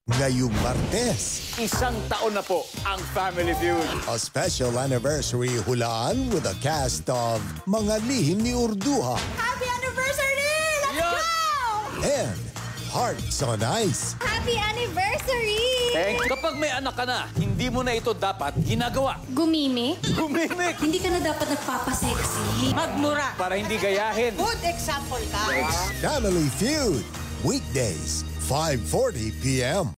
Ngayong Martes, Isang taon na po ang Family Feud. a special anniversary hulaan with a cast of Mga Lihim ni Urduja Happy anniversary! Let's Yeah. go! and Hearts on Ice. Happy anniversary! Kapag may anak ka na, hindi mo na ito dapat ginagawa. Gumimik? Gumimik Hindi ka na dapat nagpapasexy. Magmura. para hindi gayahin. Good example ka. Family Feud, weekdays, 5:40 p.m.